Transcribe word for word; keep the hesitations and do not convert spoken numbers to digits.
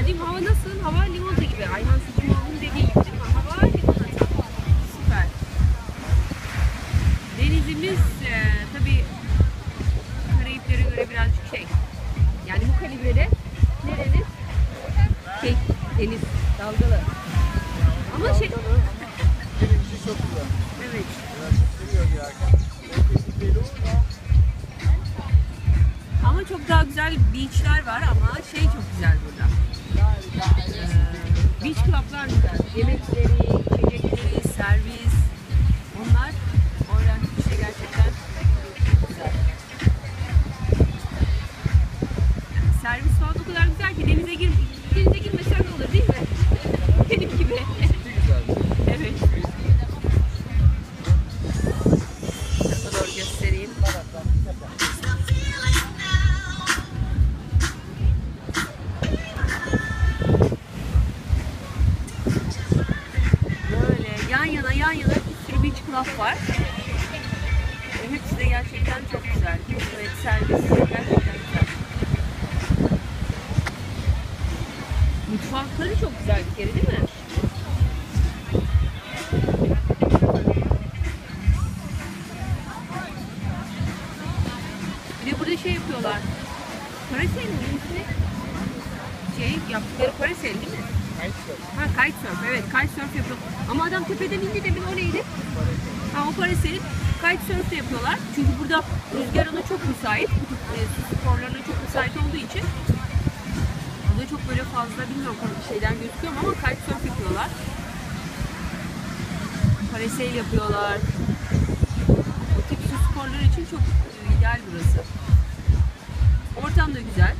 Anneciğim hava nasıl? Hava limonata gibi. Ayhan Sıcımoğlu'nun dediği gibi değil mi? Hava limonata. Süper. Denizimiz e, tabii Karayipler'e göre birazcık şey. Yani bu kalibrede ne denir? Şey, deniz, dalgalı. Ama şey... Denizi çok güzel. Evet. Ama çok daha güzel beachler var ama şey çok güzel burada. Ee, beach club'lar güzel. Yemekleri, içecekleri, servis. Onlar Orient bir şey gerçekten güzel. Servis falan o kadar güzel ki denize gir, denize girmesen de olur değil mi? Benim gibi. Evet. Nasıl doğru göstereyim. Böyle yan yana yan yana bir sürü beach club var. Ve hepsi de gerçekten çok güzel. Evet, servis gerçekten güzel. Mutfakları çok güzel bir kere değil mi? Bir de burada şey yapıyorlar. Parasel mi? İsmi? Şey yaptıkları parasel değil mi? Kitesurf. Ha, kitesurf. Evet, kitesurf yapıyor. Ama adam tepeden indi demin o neydi? Ha, o paraseli kitesurf de yapıyorlar. Çünkü burada rüzgar ona çok müsait. E, su sporlarına çok müsait olduğu için. Burada çok böyle fazla bilmiyorum şeyden gözüküyor ama kitesurf yapıyorlar. Parasel yapıyorlar. O tip su sporları için çok ideal burası. Ortam da güzel.